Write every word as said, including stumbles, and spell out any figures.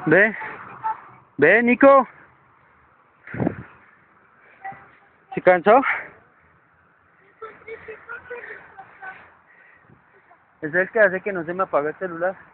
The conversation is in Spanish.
Ve, ve, Nico. ¿Se cansó? Es el que hace que no se me apague el celular.